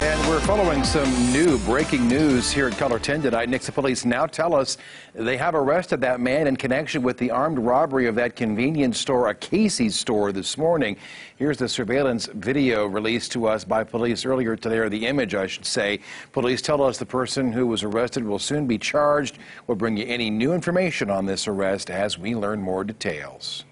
And we're following some new breaking news here at Color 10 tonight. Nixa Police now tell us they have arrested that man in connection with the armed robbery of that convenience store, a Casey's store, this morning. Here's the surveillance video released to us by police earlier today, or the image, I should say. Police tell us the person who was arrested will soon be charged. We'll bring you any new information on this arrest as we learn more details.